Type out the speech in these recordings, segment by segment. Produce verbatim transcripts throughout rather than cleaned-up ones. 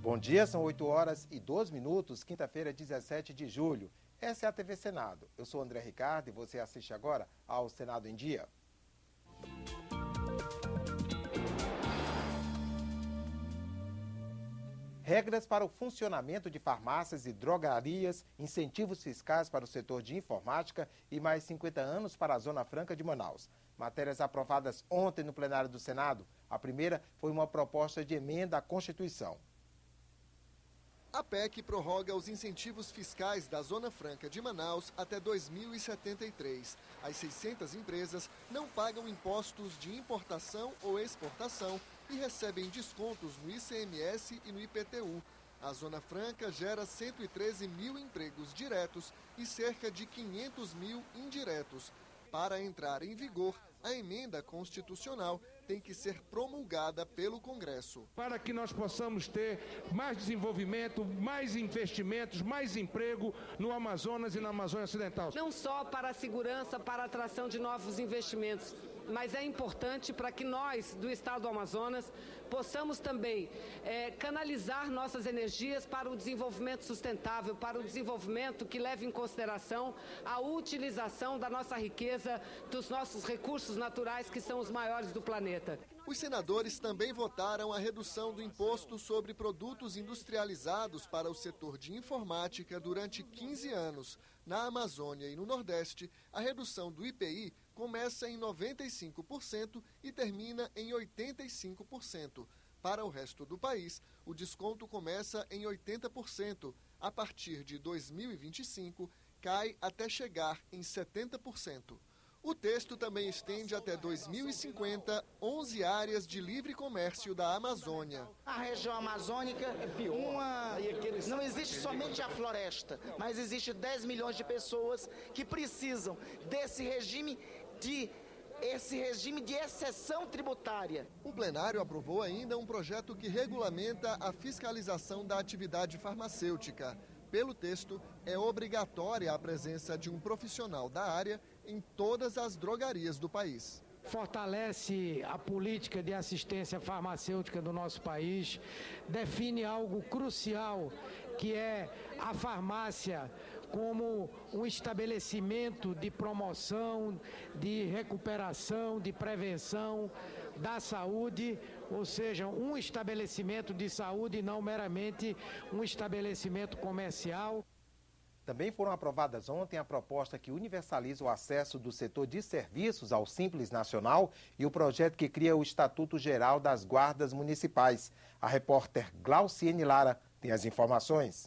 Bom dia, são oito horas e doze minutos, quinta-feira, dezessete de julho. Essa é a T V Senado. Eu sou André Ricardo e você assiste agora ao Senado em Dia. Regras para o funcionamento de farmácias e drogarias, incentivos fiscais para o setor de informática e mais cinquenta anos para a Zona Franca de Manaus. Matérias aprovadas ontem no plenário do Senado. A primeira foi uma proposta de emenda à Constituição. A P E C prorroga os incentivos fiscais da Zona Franca de Manaus até dois mil e setenta e três. As seiscentas empresas não pagam impostos de importação ou exportação e recebem descontos no I C M S e no I P T U. A Zona Franca gera cento e treze mil empregos diretos e cerca de quinhentos mil indiretos. Para entrar em vigor, a emenda constitucional tem que ser promulgada pelo Congresso. Para que nós possamos ter mais desenvolvimento, mais investimentos, mais emprego no Amazonas e na Amazônia Ocidental. Não só para a segurança, para a atração de novos investimentos, mas é importante para que nós, do Estado do Amazonas, possamos também é, canalizar nossas energias para o desenvolvimento sustentável, para o desenvolvimento que leve em consideração a utilização da nossa riqueza, dos nossos recursos naturais, que são os maiores do planeta. Os senadores também votaram a redução do imposto sobre produtos industrializados para o setor de informática durante quinze anos. Na Amazônia e no Nordeste, a redução do I P I começa em noventa e cinco por cento e termina em oitenta e cinco por cento. Para o resto do país, o desconto começa em oitenta por cento. A partir de dois mil e vinte e cinco, cai até chegar em setenta por cento. O texto também estende até dois mil e cinquenta onze áreas de livre comércio da Amazônia. A região amazônica, uma... não existe somente a floresta, mas existe dez milhões de pessoas que precisam desse regime de esse regime de exceção tributária. O plenário aprovou ainda um projeto que regulamenta a fiscalização da atividade farmacêutica. Pelo texto, é obrigatória a presença de um profissional da área em todas as drogarias do país. Fortalece a política de assistência farmacêutica do nosso país, define algo crucial, que é a farmácia como um estabelecimento de promoção, de recuperação, de prevenção da saúde, ou seja, um estabelecimento de saúde e não meramente um estabelecimento comercial. Também foram aprovadas ontem a proposta que universaliza o acesso do setor de serviços ao Simples Nacional e o projeto que cria o Estatuto Geral das Guardas Municipais. A repórter Glauciene Lara tem as informações.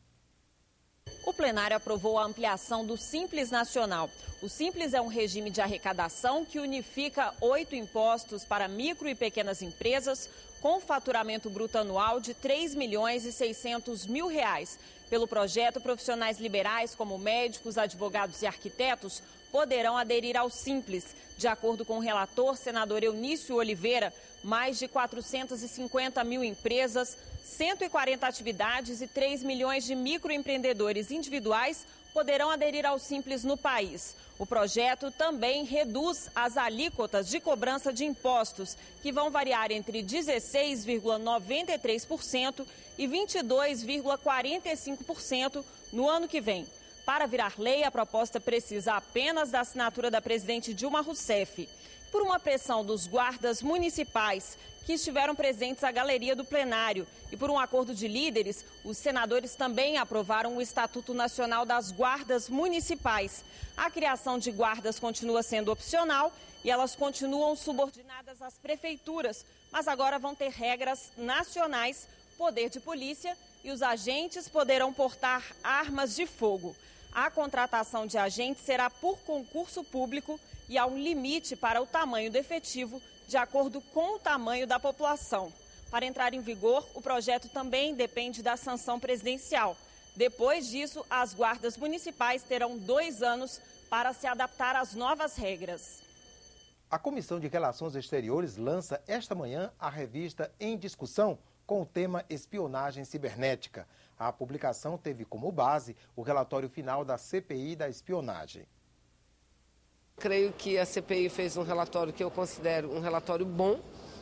O plenário aprovou a ampliação do Simples Nacional. O Simples é um regime de arrecadação que unifica oito impostos para micro e pequenas empresas com faturamento bruto anual de três milhões e seiscentos mil reais. Pelo projeto, profissionais liberais como médicos, advogados e arquitetos poderão aderir ao Simples. De acordo com o relator, senador Eunício Oliveira, mais de quatrocentas e cinquenta mil empresas, cento e quarenta atividades e três milhões de microempreendedores individuais poderão aderir ao Simples no país. O projeto também reduz as alíquotas de cobrança de impostos, que vão variar entre dezesseis vírgula noventa e três por cento e vinte e dois vírgula quarenta e cinco por cento no ano que vem. Para virar lei, a proposta precisa apenas da assinatura da presidente Dilma Rousseff. Por uma pressão dos guardas municipais que estiveram presentes à galeria do plenário e por um acordo de líderes, os senadores também aprovaram o Estatuto Nacional das Guardas Municipais. A criação de guardas continua sendo opcional e elas continuam subordinadas às prefeituras, mas agora vão ter regras nacionais, poder de polícia e os agentes poderão portar armas de fogo. A contratação de agentes será por concurso público e há um limite para o tamanho do efetivo, de acordo com o tamanho da população. Para entrar em vigor, o projeto também depende da sanção presidencial. Depois disso, as guardas municipais terão dois anos para se adaptar às novas regras. A Comissão de Relações Exteriores lança esta manhã a revista Em Discussão com o tema Espionagem Cibernética. A publicação teve como base o relatório final da C P I da espionagem. Creio que a C P I fez um relatório que eu considero um relatório bom,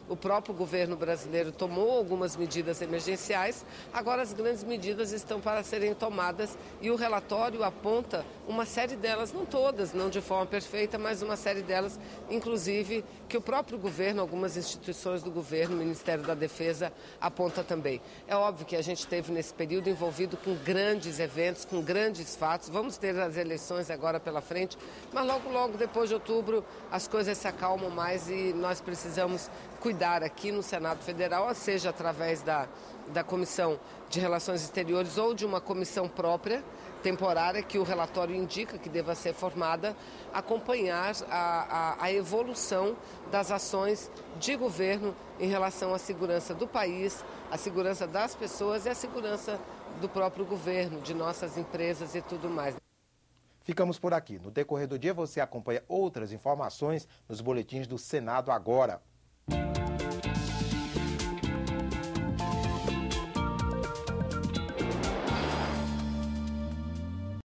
o próprio governo brasileiro tomou algumas medidas emergenciais, agora as grandes medidas estão para serem tomadas e o relatório aponta uma série delas, não todas, não de forma perfeita, mas uma série delas, inclusive, que o próprio governo, algumas instituições do governo, o Ministério da Defesa, aponta também. É óbvio que a gente esteve nesse período envolvido com grandes eventos, com grandes fatos, vamos ter as eleições agora pela frente, mas logo, logo depois de outubro as coisas se acalmam mais e nós precisamos cuidar aqui no Senado Federal, seja através da, da Comissão de Relações Exteriores ou de uma comissão própria, temporária, que o relatório indica que deva ser formada, acompanhar a, a, a evolução das ações de governo em relação à segurança do país, à segurança das pessoas e à segurança do próprio governo, de nossas empresas e tudo mais. Ficamos por aqui. No decorrer do dia você acompanha outras informações nos boletins do Senado Agora.